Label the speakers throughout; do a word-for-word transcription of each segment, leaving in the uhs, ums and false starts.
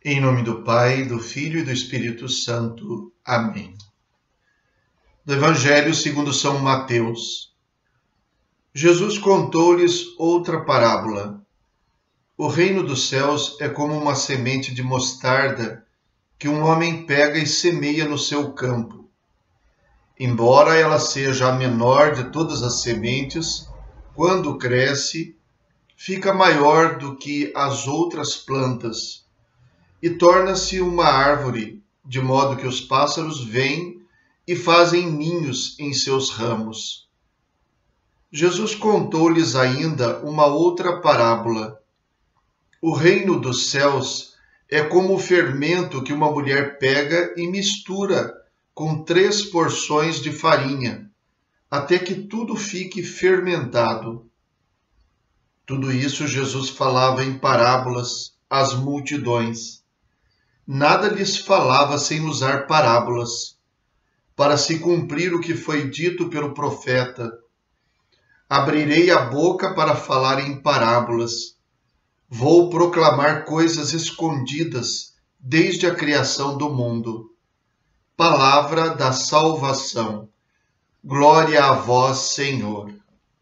Speaker 1: Em nome do Pai, do Filho e do Espírito Santo. Amém. Do Evangelho segundo São Mateus. Jesus contou-lhes outra parábola. O reino dos céus é como uma semente de mostarda que um homem pega e semeia no seu campo. Embora ela seja a menor de todas as sementes, quando cresce, fica maior do que as outras plantas e torna-se uma árvore, de modo que os pássaros vêm e fazem ninhos em seus ramos. Jesus contou-lhes ainda uma outra parábola. O reino dos céus é como o fermento que uma mulher pega e mistura com três porções de farinha, até que tudo fique fermentado. Tudo isso Jesus falava em parábolas às multidões. Nada lhes falava sem usar parábolas, para se cumprir o que foi dito pelo profeta. Abrirei a boca para falar em parábolas. Vou proclamar coisas escondidas desde a criação do mundo. Palavra da salvação. Glória a vós, Senhor.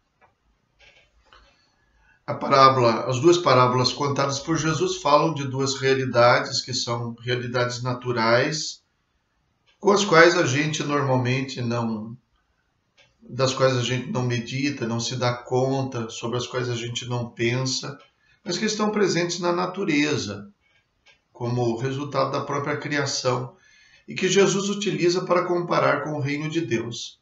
Speaker 1: A parábola, as duas parábolas contadas por Jesus falam de duas realidades que são realidades naturais, com as quais a gente normalmente não, das quais a gente não medita, não se dá conta, sobre as quais a gente não pensa, mas que estão presentes na natureza, como resultado da própria criação, e que Jesus utiliza para comparar com o reino de Deus.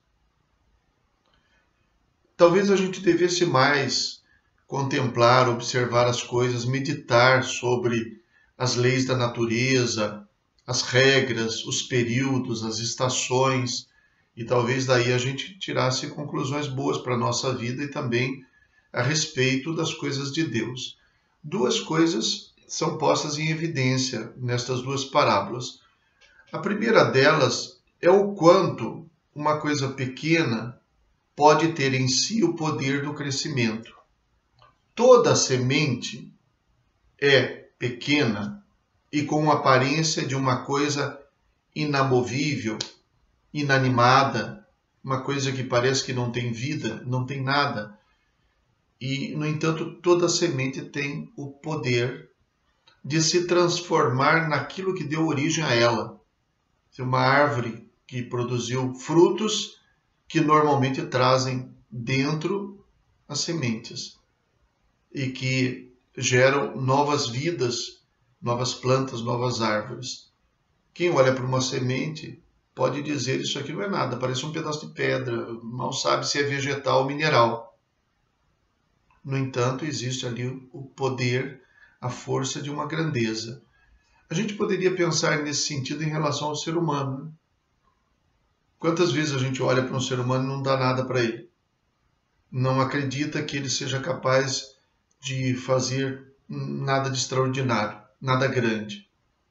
Speaker 1: Talvez a gente devesse mais contemplar, observar as coisas, meditar sobre as leis da natureza, as regras, os períodos, as estações, e talvez daí a gente tirasse conclusões boas para a nossa vida e também a respeito das coisas de Deus. Duas coisas são postas em evidência nestas duas parábolas. A primeira delas é o quanto uma coisa pequena pode ter em si o poder do crescimento. Toda semente é pequena e com aparência de uma coisa inamovível, inanimada, uma coisa que parece que não tem vida, não tem nada. E, no entanto, toda semente tem o poder de se transformar naquilo que deu origem a ela. Uma árvore que produziu frutos que normalmente trazem dentro as sementes e que geram novas vidas, novas plantas, novas árvores. Quem olha para uma semente pode dizer isso aqui não é nada, parece um pedaço de pedra, mal sabe se é vegetal ou mineral. No entanto, existe ali o poder, a força de uma grandeza. A gente poderia pensar nesse sentido em relação ao ser humano. Né? Quantas vezes a gente olha para um ser humano e não dá nada para ele? Não acredita que ele seja capaz de fazer nada de extraordinário, nada grande.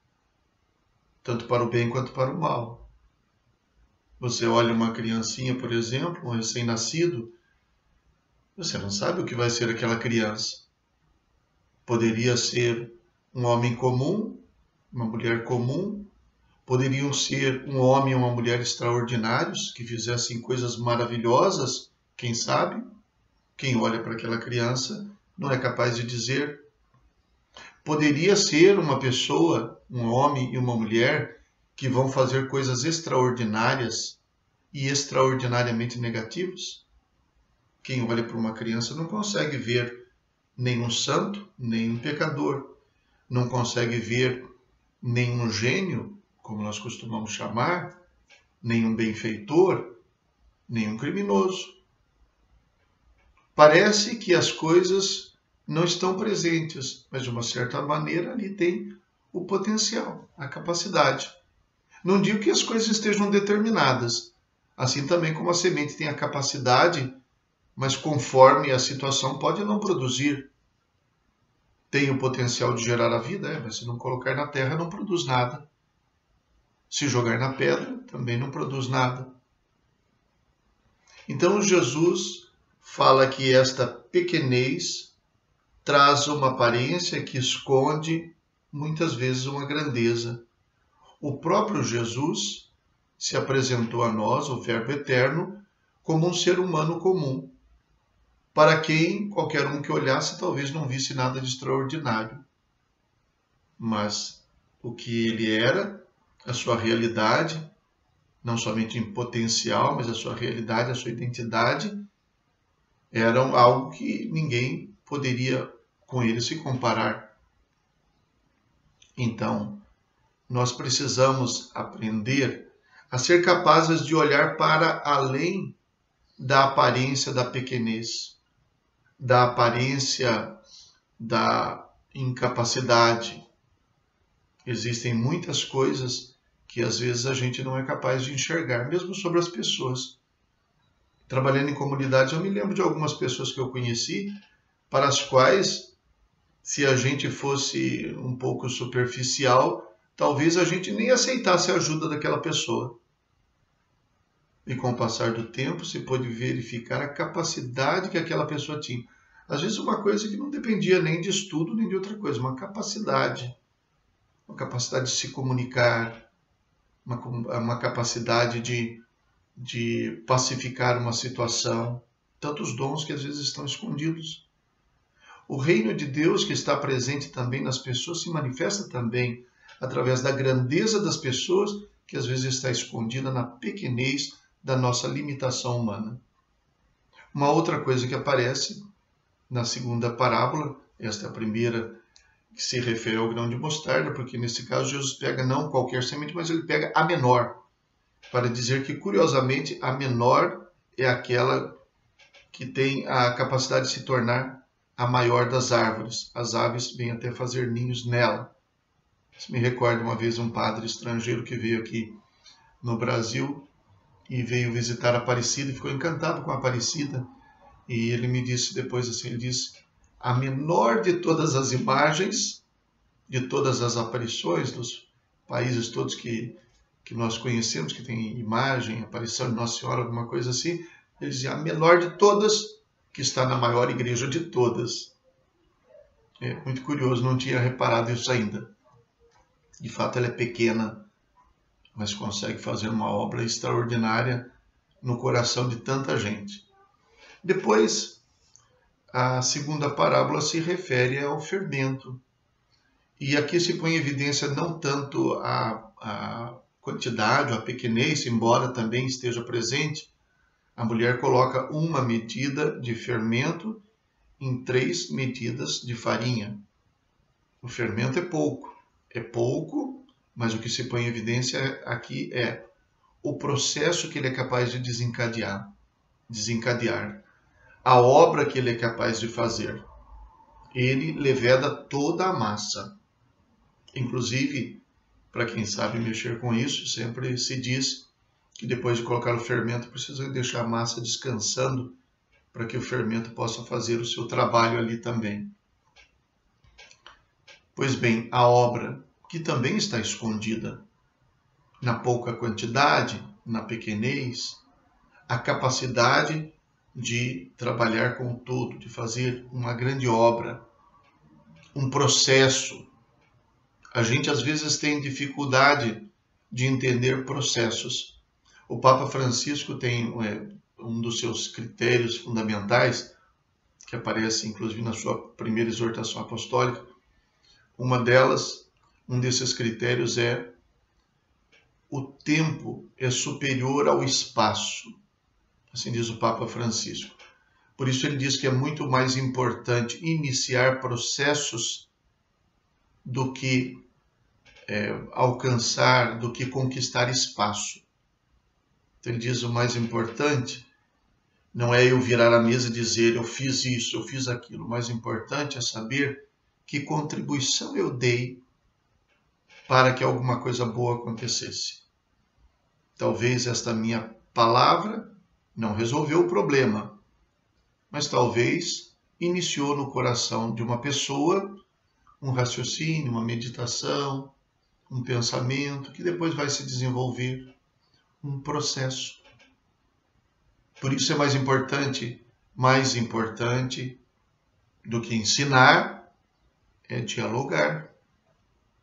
Speaker 1: Tanto para o bem quanto para o mal. Você olha uma criancinha, por exemplo, um recém-nascido, você não sabe o que vai ser aquela criança. Poderia ser um homem comum, uma mulher comum, poderiam ser um homem e uma mulher extraordinários, que fizessem coisas maravilhosas, quem sabe? Quem olha para aquela criança não é capaz de dizer. Poderia ser uma pessoa, um homem e uma mulher, que vão fazer coisas extraordinárias e extraordinariamente negativas. Quem olha para uma criança não consegue ver nenhum santo, nenhum pecador. Não consegue ver nenhum gênio, como nós costumamos chamar, nenhum benfeitor, nenhum criminoso. Parece que as coisas não estão presentes, mas de uma certa maneira ali tem o potencial, a capacidade. Não digo que as coisas estejam determinadas, assim também como a semente tem a capacidade, mas conforme a situação pode não produzir. Tem o potencial de gerar a vida, é, mas se não colocar na terra não produz nada. Se jogar na pedra também não produz nada. Então Jesus fala que esta pequenez traz uma aparência que esconde muitas vezes uma grandeza. O próprio Jesus se apresentou a nós, o Verbo eterno, como um ser humano comum, para quem qualquer um que olhasse talvez não visse nada de extraordinário. Mas o que ele era, a sua realidade, não somente em potencial, mas a sua realidade, a sua identidade, eram algo que ninguém poderia com ele se comparar. Então, nós precisamos aprender a ser capazes de olhar para além da aparência da pequenez, da aparência da incapacidade. Existem muitas coisas que às vezes a gente não é capaz de enxergar, mesmo sobre as pessoas. Trabalhando em comunidades, eu me lembro de algumas pessoas que eu conheci, para as quais, se a gente fosse um pouco superficial, talvez a gente nem aceitasse a ajuda daquela pessoa. E com o passar do tempo, se pôde verificar a capacidade que aquela pessoa tinha. Às vezes uma coisa que não dependia nem de estudo, nem de outra coisa, uma capacidade. Uma capacidade de se comunicar, uma, uma capacidade de, de pacificar uma situação. Tantos dons que às vezes estão escondidos. O reino de Deus que está presente também nas pessoas se manifesta também através da grandeza das pessoas que às vezes está escondida na pequenez da nossa limitação humana. Uma outra coisa que aparece na segunda parábola, esta é a primeira que se refere ao grão de mostarda, porque nesse caso Jesus pega não qualquer semente, mas ele pega a menor, para dizer que, curiosamente, a menor é aquela que tem a capacidade de se tornar a maior das árvores. As aves vêm até fazer ninhos nela. Isso me recorda uma vez um padre estrangeiro que veio aqui no Brasil e veio visitar a Aparecida e ficou encantado com a Aparecida. E ele me disse depois assim, ele disse, a menor de todas as imagens, de todas as aparições dos países todos que, que nós conhecemos, que tem imagem, aparição de Nossa Senhora, alguma coisa assim, ele dizia, a menor de todas, que está na maior igreja de todas. É muito curioso, não tinha reparado isso ainda. De fato, ela é pequena, mas consegue fazer uma obra extraordinária no coração de tanta gente. Depois, a segunda parábola se refere ao fermento. E aqui se põe em evidência não tanto a, a quantidade, a pequenez, embora também esteja presente. A mulher coloca uma medida de fermento em três medidas de farinha. O fermento é pouco. É pouco, mas o que se põe em evidência aqui é o processo que ele é capaz de desencadear. Desencadear. A obra que ele é capaz de fazer. Ele leveda toda a massa. Inclusive, para quem sabe mexer com isso, sempre se diz que depois de colocar o fermento, precisa deixar a massa descansando para que o fermento possa fazer o seu trabalho ali também. Pois bem, a obra, que também está escondida na pouca quantidade, na pequenez, a capacidade de trabalhar com tudo, de fazer uma grande obra, um processo. A gente às vezes tem dificuldade de entender processos. O Papa Francisco tem é, um dos seus critérios fundamentais, que aparece inclusive na sua primeira exortação apostólica. Uma delas, um desses critérios é o tempo é superior ao espaço. Assim diz o Papa Francisco. Por isso ele diz que é muito mais importante iniciar processos do que é, alcançar, do que conquistar espaço. Então ele diz o mais importante não é eu virar a mesa e dizer eu fiz isso, eu fiz aquilo. O mais importante é saber que contribuição eu dei para que alguma coisa boa acontecesse. Talvez esta minha palavra não resolveu o problema, mas talvez iniciou no coração de uma pessoa um raciocínio, uma meditação, um pensamento que depois vai se desenvolver um processo. Por isso é mais importante, mais importante do que ensinar é dialogar.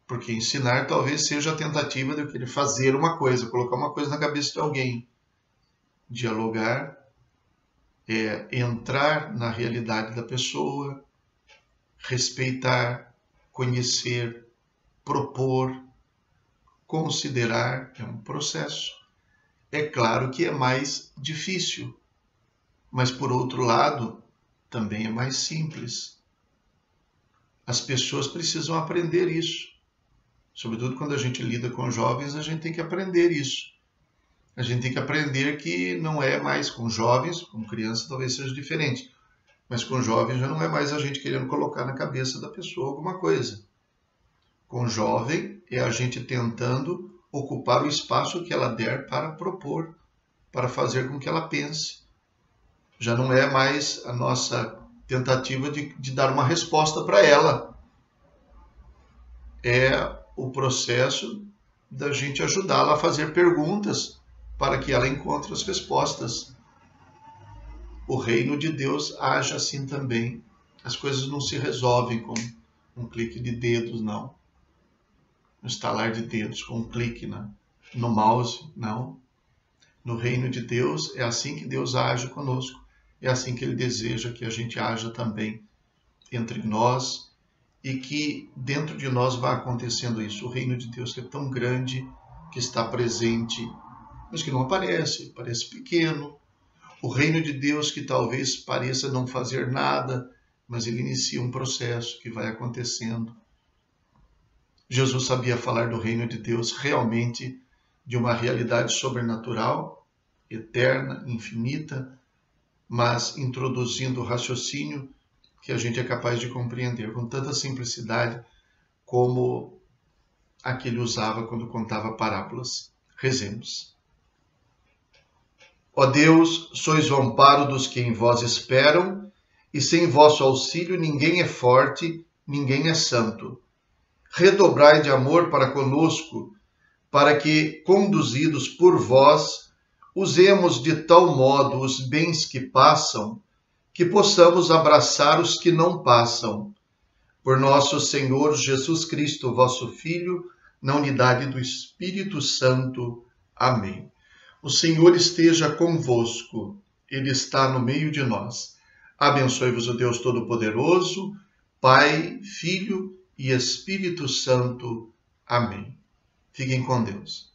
Speaker 1: Porque ensinar talvez seja a tentativa de eu querer fazer uma coisa, colocar uma coisa na cabeça de alguém. Dialogar é entrar na realidade da pessoa, respeitar, conhecer, propor, considerar, é um processo. É claro que é mais difícil, mas por outro lado, também é mais simples. As pessoas precisam aprender isso. Sobretudo quando a gente lida com jovens, a gente tem que aprender isso. A gente tem que aprender que não é mais com jovens, com crianças talvez seja diferente, mas com jovens já não é mais a gente querendo colocar na cabeça da pessoa alguma coisa. Com jovem é a gente tentando ocupar o espaço que ela der para propor, para fazer com que ela pense. Já não é mais a nossa tentativa de, de dar uma resposta para ela. É o processo da gente ajudá-la a fazer perguntas para que ela encontre as respostas. O reino de Deus age assim também. As coisas não se resolvem com um clique de dedos, não. Um estalar de dedos, com um clique na, no mouse, não. No reino de Deus é assim que Deus age conosco. É assim que Ele deseja que a gente haja também entre nós e que dentro de nós vá acontecendo isso. O reino de Deus que é tão grande, que está presente, mas que não aparece, parece pequeno. O reino de Deus que talvez pareça não fazer nada, mas ele inicia um processo que vai acontecendo. Jesus sabia falar do reino de Deus realmente de uma realidade sobrenatural, eterna, infinita, mas introduzindo o raciocínio que a gente é capaz de compreender com tanta simplicidade como a que ele usava quando contava parábolas. Rezemos. Ó Deus, sois o amparo dos que em vós esperam, e sem vosso auxílio ninguém é forte, ninguém é santo. Redobrai de amor para conosco, para que, conduzidos por vós, usemos de tal modo os bens que passam, que possamos abraçar os que não passam. Por nosso Senhor Jesus Cristo, vosso Filho, na unidade do Espírito Santo. Amém. O Senhor esteja convosco, Ele está no meio de nós. Abençoe-vos o Deus Todo-Poderoso, Pai, Filho e Espírito Santo. Amém. Fiquem com Deus.